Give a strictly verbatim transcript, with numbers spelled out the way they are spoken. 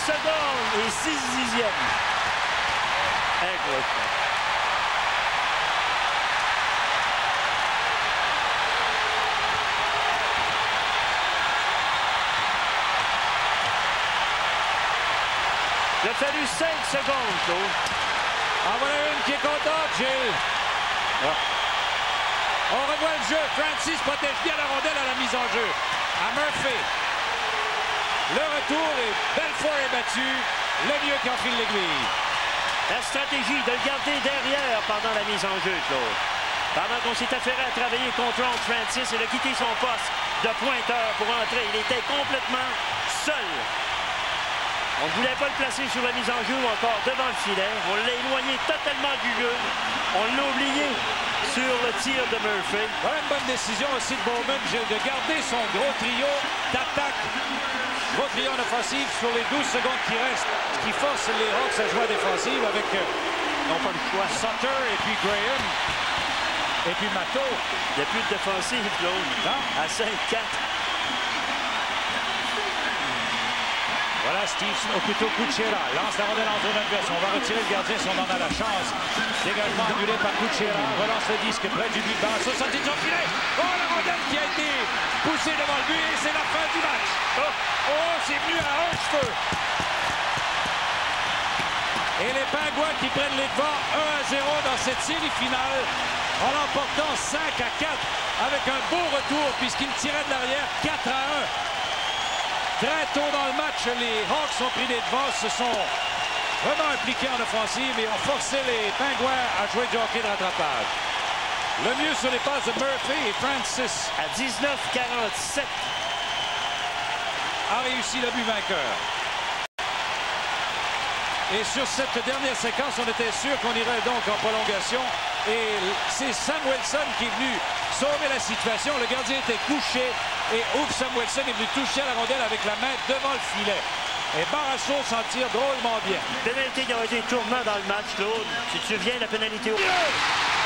secondes et six dixièmes. Incroyable. Il a fallu cinq secondes, Claude. En voilà une qui est contente, Gilles. Ah. On revoit le jeu. Francis protège bien la rondelle à la mise en jeu. À Murphy. Le retour et Belfort est battu. Le mieux qui enfile l'aiguille. La stratégie de le garder derrière pendant la mise en jeu, Claude. Pendant qu'on s'est affairé à travailler contre Francis, il a quitté son poste de pointeur pour entrer. Il était complètement seul. On ne voulait pas le placer sur la mise en jeu ou encore devant le filet. On l'a éloigné totalement du jeu. On l'a oublié sur le tir de Murphy. Voilà une bonne décision aussi de Bowman, Gilles, de garder son gros trio d'attaque. Gros trio en offensive sur les douze secondes qui restent, ce qui force les Hawks à jouer à défensive avec euh, non pas le choix. Sutter et puis Graham. Et puis Matteau. Il n'y a plus de défensive, Claude. Non. À cinq quatre. Voilà Steve Okuto Kuchera. Lance la rondelle en zone adverse. On va retirer le gardien si on en a la chance. Dégagement annulé par Kuchera. Relance le disque près du but. Barrasso sorti de son filet. Oh, la rondelle qui a été poussée devant le but. Et c'est la fin du match. Oh, oh c'est venu à un cheveu. Et les Pingouins qui prennent les devants un à zéro dans cette série finale en l'emportant cinq à quatre avec un beau retour puisqu'ils tiraient de l'arrière quatre à un. Très tôt dans le match, les Hawks ont pris les devants, se sont vraiment impliqués en offensive et ont forcé les Pingouins à jouer du hockey de rattrapage. Le mieux sur les passes de Murphy et Francis. À dix-neuf quarante-sept. A réussi le but vainqueur. Et sur cette dernière séquence, on était sûr qu'on irait donc en prolongation. Et c'est Samuelsson qui est venu sauver la situation. Le gardien était couché et Ouf Samuelsson est venu toucher à la rondelle avec la main devant le filet. Et Barrasso s'en tire drôlement bien. Pénalité qui a été tournant dans le match, Claude. Tu te souviens de la pénalité au...